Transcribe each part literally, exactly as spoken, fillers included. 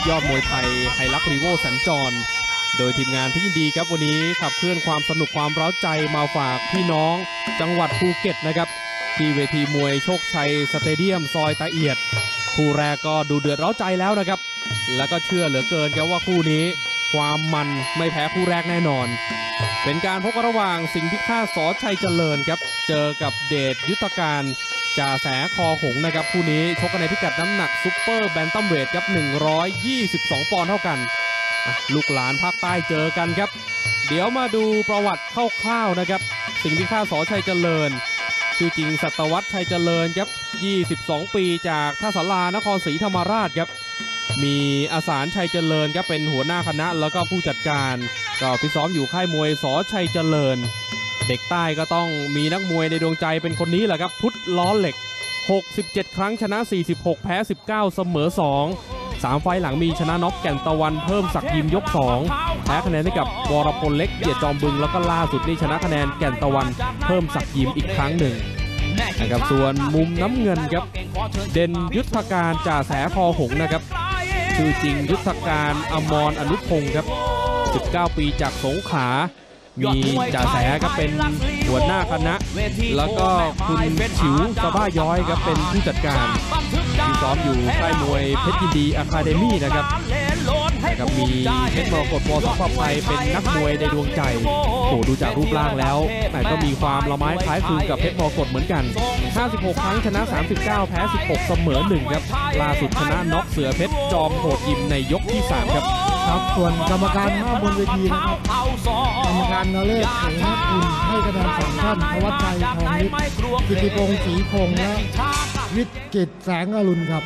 ยอดมวยไทยไฮรักรีโวสัญจรโดยทีมงานที่ยินดีครับวันนี้ขับเคลื่อนความสนุกความเร้าใจมาฝากพี่น้องจังหวัดภูเก็ตนะครับที่เวทีมวยโชคชัยสเตเดียมซอยตะเอียดคู่แรกก็ดูเดือดเร้าใจแล้วนะครับแล้วก็เชื่อเหลือเกินครับว่าคู่นี้ความมันไม่แพ้คู่แรกแน่นอนเป็นการพบกันระหว่างสิงห์พิฆาต ส.ชัยเจริญครับเจอกับเดชยุทธการจ่าแสคอหงนะครับคู่นี้ชกกันในพิกัดน้ำหนักซุปเปอร์แบนตัมเวทครับหนึ่งร้อยยี่สิบสองปอนด์เท่ากันลูกหลานภาคใต้เจอกันครับเดี๋ยวมาดูประวัติคร่าวๆนะครับสิงห์พิฆาต ส.ชัยเจริญชื่อจริงสัตวัฒน์ชัยเจริญครับยี่สิบสองปีจากท่าสารานครศรีธรรมราชครับมีอาสารชัยเจริญครับเป็นหัวหน้าคณะแล้วก็ผู้จัดการก็ฟิตซ้อมอยู่ค่ายมวย ส.ชัยเจริญเด็กใต้ก็ต้องมีนักมวยในดวงใจเป็นคนนี้แหละครับพุทธล้อเหล็กหกสิบเจ็ดครั้งชนะสี่สิบหกแพ้สิบเก้าเสมอสองสามไฟล์หลังมีชนะน็อกแก่นตะวันเพิ่มศักดิ์ยิมยกสองแพ้คะแนนให้กับวรพลเล็กเกียรติจอมบึงแล้วก็ล่าสุดนี่ชนะคะแนนแก่นตะวันเพิ่มศักดิ์ยิมอีกครั้งหนึ่งนะครับส่วนมุมน้ำเงินครับเด่นยุทธการจ่าแสคอหงนะครับชื่อจริงยุทธการอมรอนุพงศ์ครับสิบเก้าปีจากสงขลามีจ่าแสครับเป็นหัวหน้าคณะแล้วก็คุณฉิวสบ้าย้อยครับเป็นผู้จัดการที่ซ้อมอยู่ค่ายมวยเพชรยินดีอะคาเดมี่นะครับนะครับมีเพชรมรกตวสภไทยเป็นนักมวยในดวงใจโอ้ดูจากรูปร่างแล้วแต่ก็มีความละไม้คล้ายคลึงกับเพชรมรกตเหมือนกันห้าสิบหกครั้งชนะสามสิบเก้าแพ้สิบหกเสมอหนึ่งครับล่าสุดชนะน็อกเสือเพชรจอมโหดยิมในยกที่สามครับครับส่วนกรรมการห้าบนเวทีนะครับกรรมการนเรศเสนาคุณให้คะแนนสองท่านธวัชชัยทองฤทธิ์กิติพงศ์ศรีคงและวิจิตรแสงอรุณครับ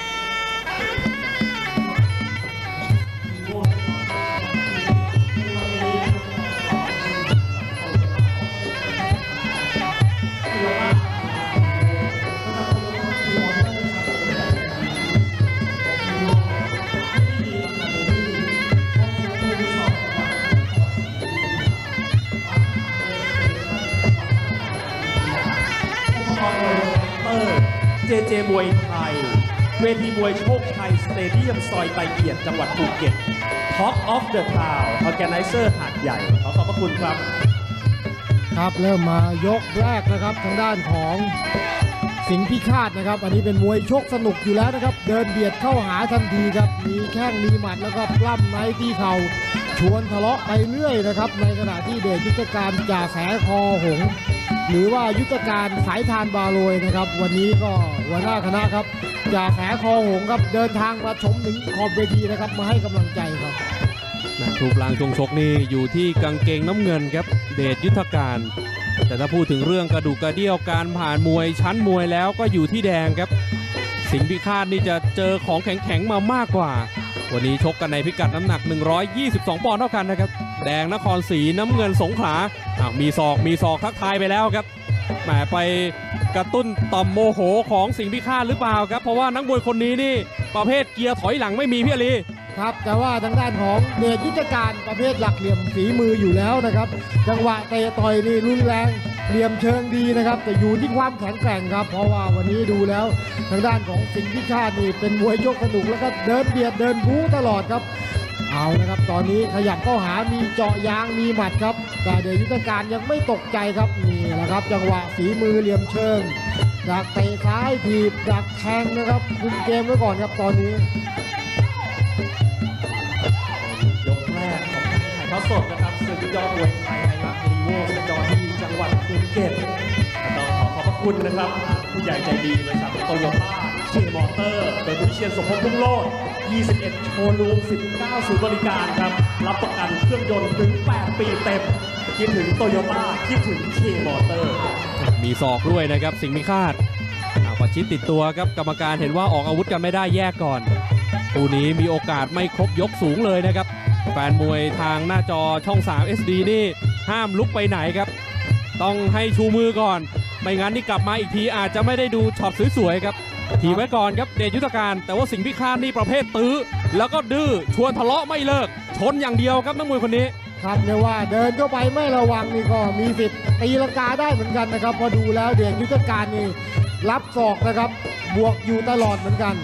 เจเจมวยไทยเวทีมวยโชคชัยสเตเดียมซอยไตเกียรติจังหวัดภูเก็ต Talk of the Town Organizer หาดใหญ่ขอขอบพระคุณครับครับเริ่มมายกแรกนะครับทางด้านของสิงห์พิฆาตนะครับอันนี้เป็นมวยชกสนุกอยู่แล้วนะครับเดินเบียดเข้าหาทันทีครับมีแข้งมีหมัดแล้วก็ปล้ำในที่เข่าชวนทะเลาะไปเรื่อยนะครับในขณะที่เดชยุทธการจ่าแสคอหงหรือว่ายุทธการสายทานบาโรยนะครับวันนี้ก็หัวหน้าคณะครับจ่าแสคอหงครับเดินทางมาชมถึงขอบเวทีนะครับมาให้กำลังใจครับรูปร่างช่วงชกนี่อยู่ที่กางเกงน้ำเงินครับเดชยุทธการแต่ถ้าพูดถึงเรื่องกระดูกกระเดี่ยวการผ่านมวยชั้นมวยแล้วก็อยู่ที่แดงครับสิงห์พิฆาตนี่จะเจอของแข็งๆมามากกว่าวันนี้ชกกันในพิกัดน้ำหนักหนึ่งร้อยยี่สิบสองปอนด์เท่ากันนะครับแดงนครศรีน้ำเงินสงขลามีศอกมีศอกทักทายไปแล้วครับแหมไปกระตุ้นต่อมโมโหของสิงห์พิฆาตหรือเปล่าครับเพราะว่านักมวยคนนี้นี่ประเภทเกียร์ถอยหลังไม่มีพี่อลีครับแต่ว่าทางด้านของเดชยุทธการประเภทหลักเหลี่ยมฝีมืออยู่แล้วนะครับจังหวะเตะต่อยนี่รุนแรงเหลี่ยมเชิงดีนะครับแต่อยู่ที่ความแข็งแกร่งครับเพราะว่าวันนี้ดูแล้วทางด้านของสิงห์พิฆาตนี่เป็นมวยยกสนุกแล้วก็เดินเบียดเดินบู๊ตลอดครับเอานะครับตอนนี้ขยับเข้าหามีเจาะยางมีหมัดครับแต่เดชยุทธการยังไม่ตกใจครับนี่แหละครับจังหวะฝีมือเหลี่ยมเชิงดักเตะซ้ายถีบดักแทงนะครับคุมเกมไว้ก่อนครับตอนนี้ยกแรกของถ่ายทอดสดนะครับศึกยอดมวยไทยไฮรักรีโวสัญจรที่จังหวัดภูเก็ตต้องขอขอบพระคุณนะครับผู้ใหญ่ใจดีบริษัทโตโยต้าเคมอเตอร์โดยผู้เชี่ยวชาญสมภพรุ่งโลดยี่สิบเอ็ดโชว์รูมสิบเก้าศูนย์บริการครับรับประกันเครื่องยนต์ถึงแปดปีเต็มคิดถึงโตโยต้าคิดถึงเคมอเตอร์มีศอกด้วยนะครับสิงห์พิฆาตประชิดติดตัวครับกรรมการเห็นว่าออกอาวุธกันไม่ได้แยกก่อนคู่นี้มีโอกาสไม่ครบยกสูงเลยนะครับแฟนมวยทางหน้าจอช่องสาม เอส ดี นี่ห้ามลุกไปไหนครับต้องให้ชูมือก่อนไม่งั้นนี่กลับมาอีกทีอาจจะไม่ได้ดูช็อตสวยๆครับทีไว้ก่อนครับเดชยุทธการแต่ว่าสิงห์พิฆาตนี่ประเภทตื้อแล้วก็ดื้อชวนทะเลาะไม่เลิกชนอย่างเดียวครับนักมวยคนนี้ครับเรียกว่าเดินเข้าไปไม่ระวังนี่ก็มีสิทธิ์ตีลังกาได้เหมือนกันนะครับพอดูแล้วเดชยุทธการนี่รับศอกนะครับบวกอยู่ตลอดเหมือนกัน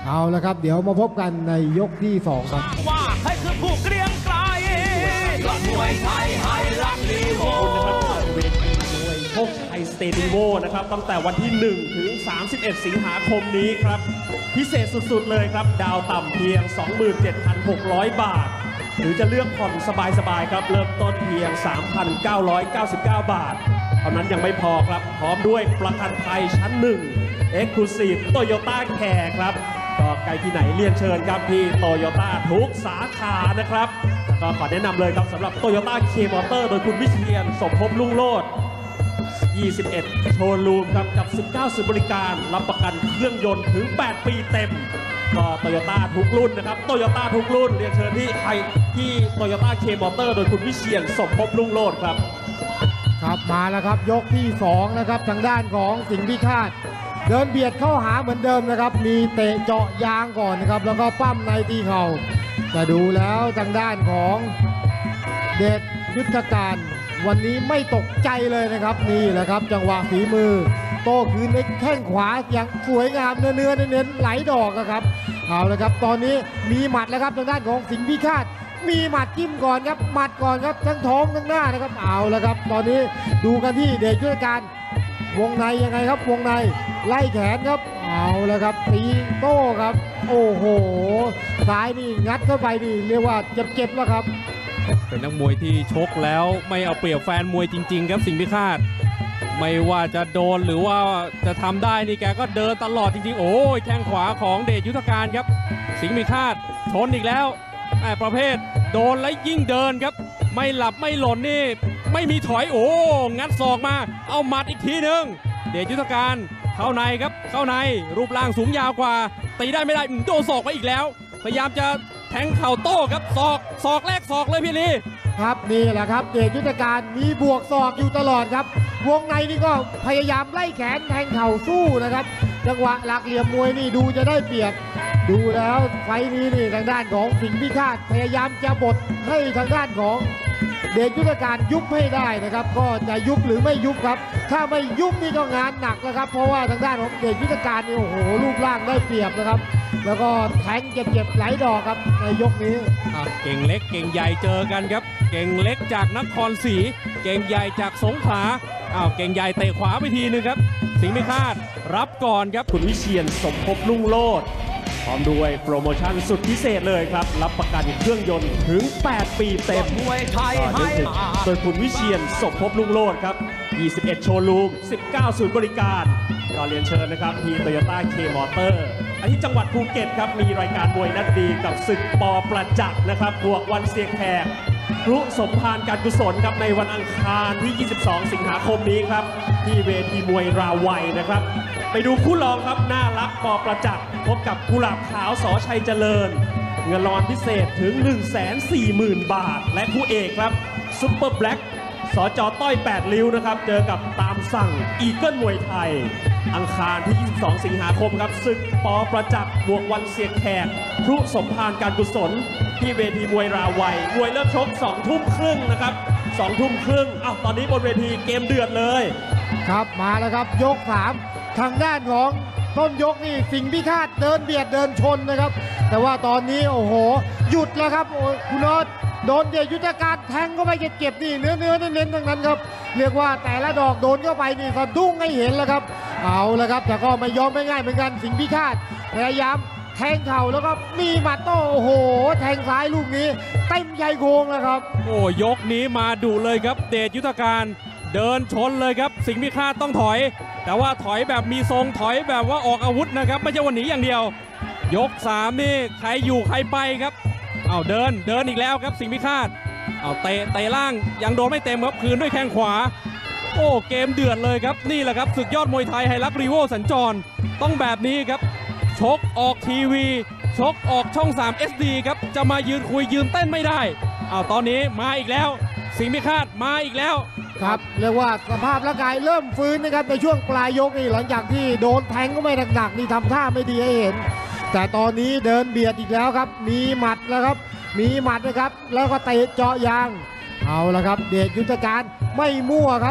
เอาละครับเดี๋ยวมาพบกันในยกที่สองครับว่าให้คือผู้เกรียงไกรยอดมวยไทยให้รักลีโวขอบคุณนะครับเวทีมวยโชคชัยสเตดิโวนะครับตั้งแต่วันที่ หนึ่ง ถึง สามสิบเอ็ด สิงหาคมนี้ครับ พิเศษสุดๆเลยครับ ดาวต่ำเพียง สองหมื่นเจ็ดพันหกร้อย บาท หรือจะเลือกผ่อนสบายๆครับ เริ่มต้นเพียง สามพันเก้าร้อยเก้าสิบเก้า บาท เท่านั้นยังไม่พอครับ พร้อมด้วยประกันภัยชั้นหนึ่ง Exclusive Toyota Care ครับ ก็ไกลที่ไหนเรียนเชิญครับที่โตโยต้าทุกสาขานะครับก็ขอแนะนำเลยครับสำหรับโตโยต้าเคมอเตอร์โดยคุณวิเชียรสมภพลุ่งโลดยี่สิบเอ็ด โชว์รูมครับกับ สิบเก้า ศูนย์บริการรับประกันเครื่องยนต์ถึง แปด ปีเต็ม ก็โตโยต้าทุกรุ่นนะครับโตโยต้าทุกรุ่นเรียนเชิญที่ไฮที่โตโยต้าเคมอเตอร์โดยคุณวิเชียรสมภพลุ่งโลดครับครับมาแล้วครับยกที่สองนะครับทางด้านของสิงห์พิฆาตเดินเบียดเข้าหาเหมือนเดิมนะครับมีเตะเจาะยางก่อนนะครับแล้วก็ปั้มในตีเข่าแต่ดูแล้วทางด้านของเดชยุทธการวันนี้ไม่ตกใจเลยนะครับนี่แหละครับจังหวะฝีมือโต้คืนในแข้งขวาอย่างสวยงามเนื้อเนื้อเน้นๆไหลดอกนะครับเอาละครับตอนนี้มีหมัดแล้วครับทางด้านของสิงห์พิฆาตมีหมัดจิ้มก่อนครับหมัดก่อนครับทั้งท้องทั้งหน้านะครับเอาละครับตอนนี้ดูกันที่เดชยุทธการวงในยังไงครับวงในไล่แขนครับเอาละครับตีโต้ครับโอ้โหซ้ายนี่งัดเข้าไปนี่เรียกว่าเจ็บๆแล้วครับเป็นนักมวยที่ชกแล้วไม่เอาเปรียบแฟนมวยจริงๆครับสิงห์พิฆาตไม่ว่าจะโดนหรือว่าจะทำได้นี่แกก็เดินตลอดจริงๆโอ้ยแข้งขวาของเดชยุทธการครับสิงห์พิฆาตชนอีกแล้วแม่ประเภทโดนแล้วยิ่งเดินครับไม่หลับไม่หล่นนี่ไม่มีถอยโอ้งัดศอกมาเอาหมัดอีกทีหนึ่งเดชยุทธการเข้าในครับเข้าในรูปร่างสูงยาวกว่าตีได้ไม่ได้โดนศอกไปอีกแล้วพยายามจะแทงเข่าโต้ครับศอกศอกแรกศอกเลยพี่ลีครับนี่แหละครับเดชยุทธการมีบวกศอกอยู่ตลอดครับวงในนี่ก็พยายามไล่แขนแทงเข่าสู้นะครับจังหวะหลักเหลี่ยมมวยนี่ดูจะได้เปรียบดูแล้วไฟนี้นี่ทางด้านของสิงห์พิฆาตพยายามจะบดให้ทางด้านของเดชยุทธการยุบให้ได้นะครับก็จะยุบหรือไม่ยุบครับถ้าไม่ยุบนี่ก็งานหนักนะครับเพราะว่าทางด้านของเดชยุทธการนี่โอ้โหรูปร่างได้เปรียบนะครับแล้วก็แทงเจ็บๆไหลดอกครับในยกนี้เก่งเล็กเก่งใหญ่เจอกันครับเก่งเล็กจากนครศรีเก่งใหญ่จากสงขลาอ้าวเก่งใหญ่เตะขวาไปทีนึงครับสิงห์พิฆาตรับก่อนครับคุณวิเชียรสมภพลุ่งโลดพร้อมด้วยโปรโมชั่นสุดพิเศษเลยครับรับประกันเครื่องยนต์ถึง แปด ปีเต็มมวยไทยให้โดยคุณวิเชียรสมภพลุ่งโลดครับยี่สิบเอ็ด โชว์รูม สิบเก้า ศูนย์บริการก็เรียนเชิญนะครับที่โตโยต้าเคมอเตอร์อันที่จังหวัดภูเก็ตครับมีรายการมวยนัดดีกับศึกปอประจักษ์นะครับบวกวันเสียงแขกพลุสมภารการกุศลครับในวันอังคารที่ ยี่สิบสอง สิงหาคมนี้ครับที่เวทีมวยราวัยนะครับไปดูคู่รองครับน่ารักปอประจักษ์พบกับกุหลาบขาวสอชัยเจริญเงินรางวัลพิเศษถึง หนึ่งแสนสี่หมื่น บาทและคู่เอกครับซุปเปอร์แบล็กสจต้อยแปดริ้วนะครับเจอกับตามสั่งอีเกิลมวยไทยอังคารที่ ยี่สิบสอง สิงหาคมครับศึกปอประจักษ์บวกวันเสียงแขกพลุสมภารการกุศลที่เวทีมวยราวัยมวยเริ่มชก สอง ทุ่มครึ่งนะครับ สอง ทุ่มครึ่งอ้าวตอนนี้บนเวทีเกมเดือดเลยครับมาแล้วครับยกสามทางด้านของต้นยกนี่สิงห์พิฆาตเดินเบียดเดินชนนะครับแต่ว่าตอนนี้โอ้โหหยุดแล้วครับโอ้คุณน็อตโดนเดชยุทธการแทงเข้าไปเจ็บๆนี่เนื้อเนื้อเน้นๆทั้งนั้นครับเรียกว่าแต่ละดอกโดนเข้าไปนี่สะดุ้งให้เห็นแล้วครับเอาละครับแต่ก็ไม่ยอมไม่ง่ายเหมือนกันสิงห์พิฆาตพยายามแทงเข่าแล้วก็มีหมัดโต้โอ้โหแทงซ้ายลูกนี้เต็มชายโครงแล้วครับโอ้ยกนี้มาดุเลยครับเดชยุทธการเดินชนเลยครับสิงห์พิฆาตต้องถอยแต่ว่าถอยแบบมีทรงถอยแบบว่าออกอาวุธนะครับไม่ใช่วันหนีอย่างเดียวยกสามนี่ใครอยู่ใครไปครับเอาเดินเดินอีกแล้วครับสิงห์พิฆาตเอาเตะเตะล่างยังโดนไม่เต็มครับคืนด้วยแข้งขวาโอ้เกมเดือดเลยครับนี่แหละครับศึกยอดมวยไทยไฮรักรีโวสัญจรต้องแบบนี้ครับชกออกทีวีชกออกช่องสาม เอส ดี ครับจะมายืนคุยยืนเต้นไม่ได้เอาตอนนี้มาอีกแล้วสิงห์พิฆาตมาอีกแล้วครับเรียกว่าสภาพร่างกายเริ่มฟื้นนะครับในช่วงปลายยกนี่หลังจากที่โดนแทงก็ไม่หนักๆนี่ทำท่าไม่ดีให้เห็นแต่ตอนนี้เดินเบียดอีกแล้วครับมีหมัดแล้วครับมีหมัดนะครับแล้วก็เตะเจาะยางเอาละครับเดชยุทธการไม่มั่วครับ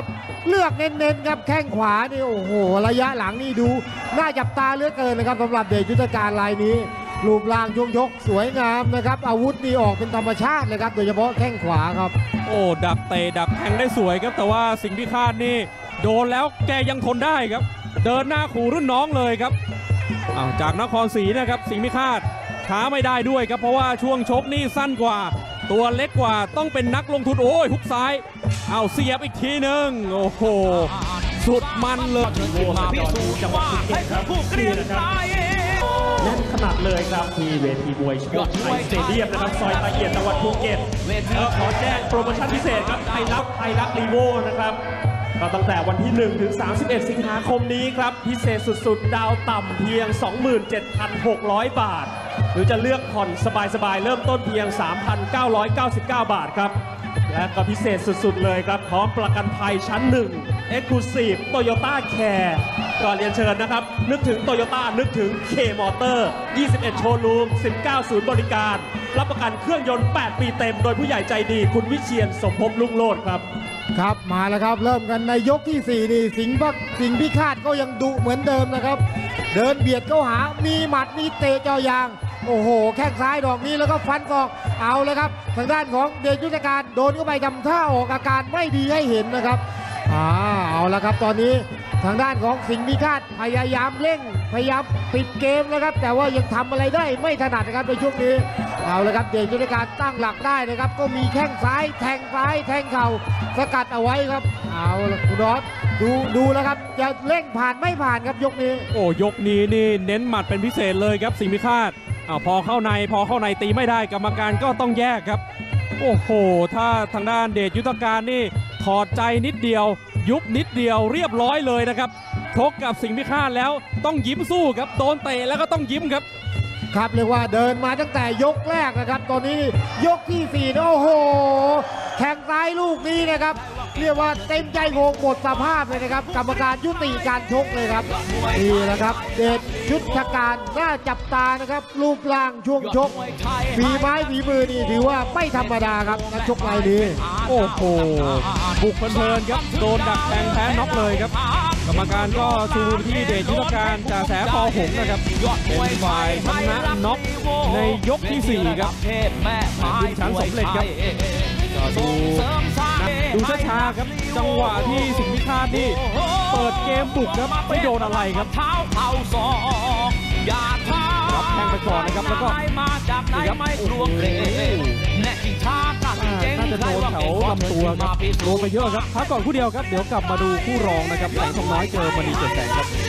เลือกเน้นๆครับแข้งขวานี่โอ้โหระยะหลังนี่ดูน่าจับตาเหลือเกินนะครับสำหรับเดชยุทธการรายนี้รูปร่างช่วงชกสวยงามนะครับอาวุธนี่ออกเป็นธรรมชาติเลยครับโดยเฉพาะแข้งขวาครับโอ้ดักเตะดักแทงได้สวยครับแต่ว่าสิงห์พิฆาตนี่โดนแล้วแกยังทนได้ครับเดินหน้าขู่รุ่นน้องเลยครับอ้าวจากนครศรีนะครับสิงห์พิฆาตช้าไม่ได้ด้วยครับเพราะว่าช่วงชกนี่สั้นกว่าตัวเล็กกว่าต้องเป็นนักลงทุนโอ้ยฮุกซ้ายเอาเสียบอีกทีหนึ่งโอ้โหสุดมันเลยโอ้มาพิสูจน์จังหวัดภูเก็ตครับผู้เกรียงไกรแน่นขนาดเลยครับที่เวทีมวยโชคชัยสเตเดียมนะครับซอยตะเกียบจังหวัดภูเก็ตแล้วขอแจ้งโปรโมชั่นพิเศษครับไทยรักไทยรักรีโวนะครับก็ตั้งแต่วันที่หนึ่งถึงสามสิบเอ็ดสิงหาคมนี้ครับพิเศษสุดๆดาวต่ำเพียง สองหมื่นเจ็ดพันหกร้อย บาทหรือจะเลือกผ่อนสบายๆเริ่มต้นเพียง สามพันเก้าร้อยเก้าสิบเก้า บาทครับและก็พิเศษสุดๆเลยครับพร้อมประกันภัยชั้นหนึ่ง Exclusive Toyota Care ก็เรียนเชิญนะครับนึกถึง Toyota นึกถึง K Motor ยี่สิบเอ็ด โชว์รูม สิบเก้า ศูนย์บริการรับประกันเครื่องยนต์ แปด ปีเต็มโดยผู้ใหญ่ใจดีคุณวิเชียรสมภพลุ่งโลดครับครับมาแล้วครับเริ่มกันในยกที่สี่นี่สิงห์พักสิงห์พิฆาตก็ยังดุเหมือนเดิมนะครับเดินเบียดเข้าหามีหมัดมีเตะเจายางโอ้โหแข้งซ้ายดอกนี้แล้วก็ฟันศอกเอาเลยครับทางด้านของเดชยุทธการโดนเข้าไปทำท่าออกอาการไม่ดีให้เห็นนะครับอ่าเอาละครับตอนนี้ทางด้านของสิงห์พิฆาตพยายามเร่งพยายามปิดเกมนะครับแต่ว่ายังทำอะไรได้ไม่ถนัดนะครับในช่วงนี้เอาละครับเดชยุทธการตั้งหลักได้นะครับก็มีแข้งซ้ายแทงซ้ายแทงเข่าสกัดเอาไว้ครับเอาละคุณดอสดูดูแล้วครับจะเร่งผ่านไม่ผ่านครับยกนี้โอ้ยกนี้นี่เน้นหมัดเป็นพิเศษเลยครับสิงห์พิฆาตอ้าวพอเข้าในพอเข้าในตีไม่ได้กรรมการก็ต้องแยกครับโอ้โหถ้าทางด้านเดชยุทธการนี่ถอดใจนิดเดียวยุบนิดเดียวเรียบร้อยเลยนะครับชกกับสิงห์พิฆาตแล้วต้องยิ้มสู้ครับโดนเตะแล้วก็ต้องยิ้มครับครับเรียกว่าเดินมาตั้งแต่ยกแรกนะครับตอนนี้ยกที่สี่โอ้โหแข้งซ้ายลูกนี้นะครับเรียกว่าเต็มใจโงงหมดสภาพเลยนะครับกรรมการยุติการชกเลยครับนี่แหละครับเดชยุทธการน่าจับตานะครับรูปร่างช่วงชกฝีไม้ฝีมือนี่ถือว่าไม่ธรรมดาครับนักชกรายนี้โอ้โหบุกเพลินๆครับโดนดักแทงแพ้น็อกเลยครับกรรมการก็ชูที่เดชยุทธการจ่าแสปอหงนะครับเป็นฝ่ายชนะน็อกในยกที่สี่ครับขึ้นชั้นสำเร็จครับก็ดูดูช้าๆครับจังหวะที่สิงห์พิฆาตนี่เปิดเกมบุกครับไม่โดนอะไรครับรับแทงไปก่อนนะครับแล้วก็นี่ครับโอ้โหน่าจะโดนแถวลำตัวครับโดนไปเยอะครับพักก่อนคู่เดียวครับเดี๋ยวกลับมาดูคู่รองนะครับแสงทองน้อยเจอมณีเจ็ดแสงครับ